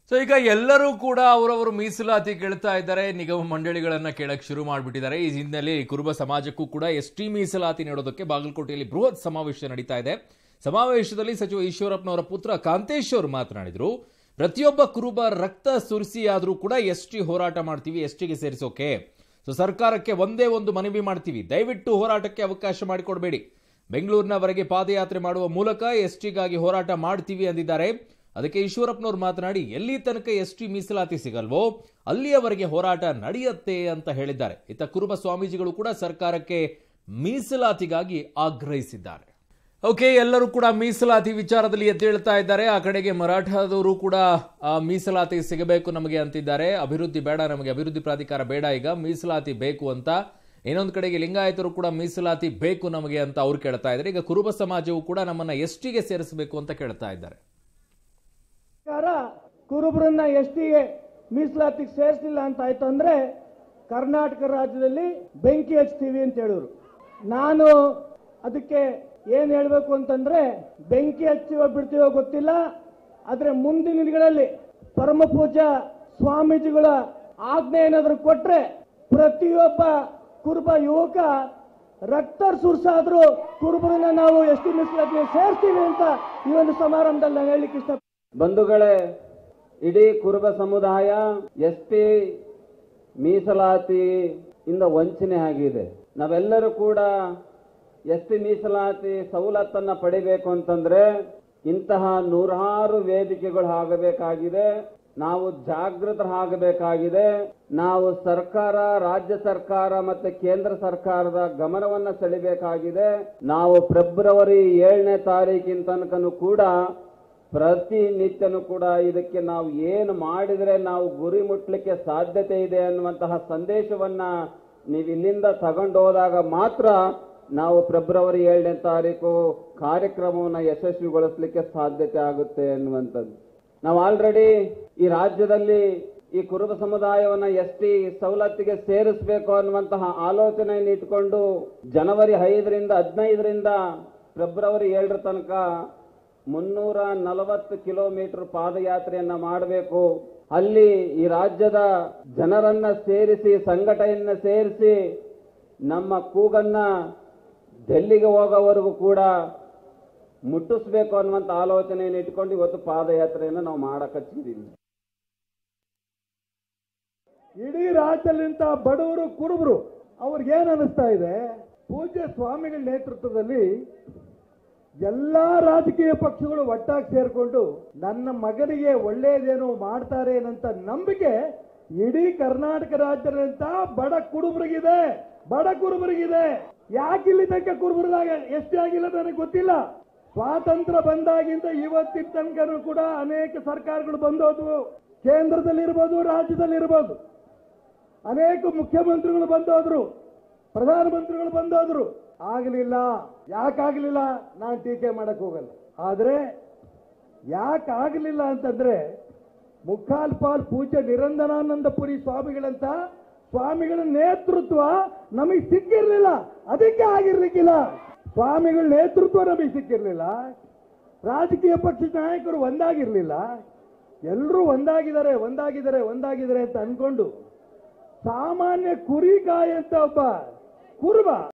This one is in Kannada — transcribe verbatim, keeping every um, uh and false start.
ಸೊ ಈಗ ಎಲ್ಲರೂ ಕೂಡ ಅವರವರು ಮೀಸಲಾತಿ ಕೇಳ್ತಾ ಇದ್ದಾರೆ. ನಿಗಮ ಮಂಡಳಿಗಳನ್ನ ಕೇಳಕ್ ಶುರು ಮಾಡಿಬಿಟ್ಟಿದ್ದಾರೆ. ಈ ಹಿನ್ನೆಲೆಯಲ್ಲಿ ಕುರುಬ ಸಮಾಜಕ್ಕೂ ಕೂಡ ಎಸ್ಟಿ ಮೀಸಲಾತಿ ನೀಡೋದಕ್ಕೆ ಬಾಗಲಕೋಟೆಯಲ್ಲಿ ಬೃಹತ್ ಸಮಾವೇಶ ನಡೀತಾ ಇದೆ. ಸಮಾವೇಶದಲ್ಲಿ ಸಚಿವ ಈಶ್ವರಪ್ಪನವರ ಪುತ್ರ ಕಾಂತೇಶ್ ಅವರು ಮಾತನಾಡಿದ್ರು. ಪ್ರತಿಯೊಬ್ಬ ಕುರುಬ ರಕ್ತ ಸುರಿಸಿ ಆದರೂ ಕೂಡ ಎಸ್ಟಿ ಹೋರಾಟ ಮಾಡ್ತೀವಿ, ಎಸ್ಟಿಗೆ ಸೇರಿಸೋಕೆ. ಸೊ ಸರ್ಕಾರಕ್ಕೆ ಒಂದೇ ಒಂದು ಮನವಿ ಮಾಡ್ತೀವಿ, ದಯವಿಟ್ಟು ಹೋರಾಟಕ್ಕೆ ಅವಕಾಶ ಮಾಡಿಕೊಡಬೇಡಿ. ಬೆಂಗಳೂರಿನವರೆಗೆ ಪಾದಯಾತ್ರೆ ಮಾಡುವ ಮೂಲಕ ಎಸ್ಟಿಗಾಗಿ ಹೋರಾಟ ಮಾಡ್ತೀವಿ ಅಂದಿದ್ದಾರೆ. ಅದಕ್ಕೆ ಈಶ್ವರಪ್ಪನವರು ಮಾತನಾಡಿ, ಎಲ್ಲಿ ತನಕ ಎಸ್ಟಿ ಮೀಸಲಾತಿ ಸಿಗಲ್ವೋ ಅಲ್ಲಿಯವರೆಗೆ ಹೋರಾಟ ನಡೆಯುತ್ತೆ ಅಂತ ಹೇಳಿದ್ದಾರೆ. ಇತ್ತ ಕುರುಬ ಸ್ವಾಮೀಜಿಗಳು ಕೂಡ ಸರ್ಕಾರಕ್ಕೆ ಮೀಸಲಾತಿಗಾಗಿ ಆಗ್ರಹಿಸಿದ್ದಾರೆ. ಓಕೆ, ಎಲ್ಲರೂ ಕೂಡ ಮೀಸಲಾತಿ ವಿಚಾರದಲ್ಲಿ ಎದ್ದೇಳ್ತಾ ಇದ್ದಾರೆ. ಆ ಕಡೆಗೆ ಮರಾಠದವರು ಕೂಡ ಮೀಸಲಾತಿ ಸಿಗಬೇಕು ನಮಗೆ ಅಂತಿದ್ದಾರೆ. ಅಭಿವೃದ್ಧಿ ಬೇಡ ನಮಗೆ, ಅಭಿವೃದ್ಧಿ ಪ್ರಾಧಿಕಾರ ಬೇಡ, ಈಗ ಮೀಸಲಾತಿ ಬೇಕು ಅಂತ. ಇನ್ನೊಂದು ಕಡೆಗೆ ಲಿಂಗಾಯತರು ಕೂಡ ಮೀಸಲಾತಿ ಬೇಕು ನಮಗೆ ಅಂತ ಅವ್ರು ಕೇಳ್ತಾ ಇದ್ದಾರೆ. ಈಗ ಕುರುಬ ಸಮಾಜವು ಕೂಡ ನಮ್ಮನ್ನ ಎಸ್ಟಿಗೆ ಸೇರಿಸಬೇಕು ಅಂತ ಕೇಳ್ತಾ ಇದ್ದಾರೆ. ಕುರುಬರನ್ನ ಎಸ್ಟಿಗೆ ಮೀಸಲಾತಿಗೆ ಸೇರಿಸಲಿಲ್ಲ ಅಂತ ಆಯ್ತು ಅಂದ್ರೆ ಕರ್ನಾಟಕ ರಾಜ್ಯದಲ್ಲಿ ಬೆಂಕಿ ಹಚ್ತೀವಿ ಅಂತ ಹೇಳಿದ್ರು. ನಾನು ಅದಕ್ಕೆ ಏನ್ ಹೇಳ್ಬೇಕು ಅಂತಂದ್ರೆ, ಬೆಂಕಿ ಹಚ್ಚಿವ ಬಿಡ್ತೀವೋ ಗೊತ್ತಿಲ್ಲ, ಆದ್ರೆ ಮುಂದಿನ ದಿನಗಳಲ್ಲಿ ಪರಮ ಪೂಜ್ಯ ಸ್ವಾಮೀಜಿಗಳ ಆಜ್ಞೆ ಏನಾದ್ರು ಕೊಟ್ರೆ ಪ್ರತಿಯೊಬ್ಬ ಕುರುಬ ಯುವಕ ರಕ್ತ ಸುರ್ಸಾದ್ರೂ ಕುರುಬರನ್ನ ನಾವು ಎಸ್ಟಿ ಮೀಸಲಾತಿಗೆ ಸೇರಿಸ್ತೀವಿ ಅಂತ ಈ ಒಂದು ಸಮಾರಂಭದಲ್ಲಿ ನಾನು ಹೇಳಲಿಕ್ಕೆ ಇಷ್ಟ. ಬಂಧುಗಳೇ, ಇಡೀ ಕುರುಬ ಸಮುದಾಯ ಎಸ್ಟಿ ಮೀಸಲಾತಿ ಇಂದ ವಂಚನೆ ಆಗಿದೆ. ನಾವೆಲ್ಲರೂ ಕೂಡ ಎಸ್ಟಿ ಮೀಸಲಾತಿ ಸವಲತ್ತನ್ನ ಪಡಿಬೇಕು ಅಂತಂದ್ರೆ ಇಂತಹ ನೂರಾರು ವೇದಿಕೆಗಳು ಆಗಬೇಕಾಗಿದೆ. ನಾವು ಜಾಗೃತರಾಗಬೇಕಾಗಿದೆ. ನಾವು ಸರ್ಕಾರ, ರಾಜ್ಯ ಸರ್ಕಾರ ಮತ್ತೆ ಕೇಂದ್ರ ಸರ್ಕಾರದ ಗಮನವನ್ನ ಸೆಳೆಯಬೇಕಾಗಿದೆ. ನಾವು ಫೆಬ್ರವರಿ ಏಳನೇ ತಾರೀಕಿನ ತನಕನೂ ಕೂಡ ಪ್ರತಿನಿತ್ಯನೂ ಕೂಡ ಇದಕ್ಕೆ ನಾವು ಏನು ಮಾಡಿದ್ರೆ ನಾವು ಗುರಿ ಮುಟ್ಲಿಕ್ಕೆ ಸಾಧ್ಯತೆ ಇದೆ ಅನ್ನುವಂತಹ ಸಂದೇಶವನ್ನ ನೀವು ಇಲ್ಲಿಂದ ತಗೊಂಡು ಹೋದಾಗ ಮಾತ್ರ ನಾವು ಫೆಬ್ರವರಿ ಏಳನೇ ತಾರೀಕು ಕಾರ್ಯಕ್ರಮವನ್ನು ಯಶಸ್ವಿಗೊಳಿಸಲಿಕ್ಕೆ ಸಾಧ್ಯತೆ ಆಗುತ್ತೆ ಅನ್ನುವಂಥದ್ದು. ನಾವು ಆಲ್ರೆಡಿ ಈ ರಾಜ್ಯದಲ್ಲಿ ಈ ಕುರುಬ ಸಮುದಾಯವನ್ನ ಎಸ್ಟಿ ಸವಲತ್ತಿಗೆ ಸೇರಿಸಬೇಕು ಅನ್ನುವಂತಹ ಆಲೋಚನೆಯನ್ನು ಇಟ್ಕೊಂಡು ಜನವರಿ ಐದರಿಂದ ಹದಿನೈದರಿಂದ ಫೆಬ್ರವರಿ ಏಳರ ತನಕ ಮುನ್ನೂರ ನಲವತ್ತು ಕಿಲೋಮೀಟರ್ ಪಾದಯಾತ್ರೆಯನ್ನ ಮಾಡಬೇಕು. ಅಲ್ಲಿ ಈ ರಾಜ್ಯದ ಜನರನ್ನ ಸೇರಿಸಿ, ಸಂಘಟನೆಯನ್ನ ಸೇರಿಸಿ ನಮ್ಮ ಕೂಗನ್ನ ಡೆಲ್ಲಿಗೆ ಹೋಗೋವರೆಗೂ ಕೂಡ ಮುಟ್ಟಿಸಬೇಕು ಅನ್ನುವಂಥ ಆಲೋಚನೆಯನ್ನು ಇಟ್ಕೊಂಡು ಇವತ್ತು ಪಾದಯಾತ್ರೆಯನ್ನು ನಾವು ಮಾಡಕಚ್ಚಿದ್ದೀವಿ. ಇಡೀ ರಾಜ್ಯದಲ್ಲಿಂತ ಬಡವರು ಕುರುಬರು ಅವ್ರಿಗೇನು ಅನಿಸ್ತಾ ಇದೆ, ಪೂಜ್ಯ ಸ್ವಾಮಿಗಳ ನೇತೃತ್ವದಲ್ಲಿ ಎಲ್ಲಾ ರಾಜಕೀಯ ಪಕ್ಷಗಳು ಒಟ್ಟಾಗಿ ಸೇರ್ಕೊಂಡು ನನ್ನ ಮಗನಿಗೆ ಒಳ್ಳೆಯದೇನೋ ಮಾಡ್ತಾರೆ ಅನ್ನಂತ ನಂಬಿಕೆ ಇಡೀ ಕರ್ನಾಟಕ ರಾಜ್ಯದಂತ ಬಡ ಕುರುಬರಿಗಿದೆ, ಬಡ ಕುರುಬರಿಗಿದೆ. ಯಾಕೆ ಇಲ್ಲಿ ತನಕ ಕುರುಬರಿದಾಗ ಎಷ್ಟೇ ಆಗಿಲ್ಲ ನನಗೆ ಗೊತ್ತಿಲ್ಲ. ಸ್ವಾತಂತ್ರ್ಯ ಬಂದಾಗಿಂದ ಇವತ್ತಿನ ತನಕನೂ ಕೂಡ ಅನೇಕ ಸರ್ಕಾರಗಳು ಬಂದೋದ್ವು, ಕೇಂದ್ರದಲ್ಲಿರ್ಬೋದು, ರಾಜ್ಯದಲ್ಲಿರ್ಬೋದು. ಅನೇಕ ಮುಖ್ಯಮಂತ್ರಿಗಳು ಬಂದೋದ್ರು, ಪ್ರಧಾನಮಂತ್ರಿಗಳು ಬಂದೋದ್ರು, ಆಗಲಿಲ್ಲ. ಯಾಕಾಗಲಿಲ್ಲ ನಾನು ಟೀಕೆ ಮಾಡಕ್ ಹೋಗಲ್ಲ. ಆದ್ರೆ ಯಾಕಾಗಲಿಲ್ಲ ಅಂತಂದ್ರೆ ಮುಕ್ಕಾಲ್ ಪಾಲ್ ಪೂಜ್ಯ ನಿರಂಜನಾನಂದಪುರಿ ಸ್ವಾಮಿಗಳಂತ ಸ್ವಾಮಿಗಳ ನೇತೃತ್ವ ನಮಗೆ ಸಿಕ್ಕಿರ್ಲಿಲ್ಲ, ಅದಕ್ಕೆ ಆಗಿರ್ಲಿಕ್ಕಿಲ್ಲ. ಸ್ವಾಮಿಗಳ ನೇತೃತ್ವ ನಮಗೆ ಸಿಕ್ಕಿರ್ಲಿಲ್ಲ, ರಾಜಕೀಯ ಪಕ್ಷದ ನಾಯಕರು ಒಂದಾಗಿರ್ಲಿಲ್ಲ. ಎಲ್ಲರೂ ಒಂದಾಗಿದ್ದಾರೆ ಒಂದಾಗಿದ್ದಾರೆ ಒಂದಾಗಿದ್ದಾರೆ ಅಂತ ಅನ್ಕೊಂಡು ಸಾಮಾನ್ಯ ಕುರಿಗಾಯ ಅಂತ ಒಬ್ಬ ಕುರುಬ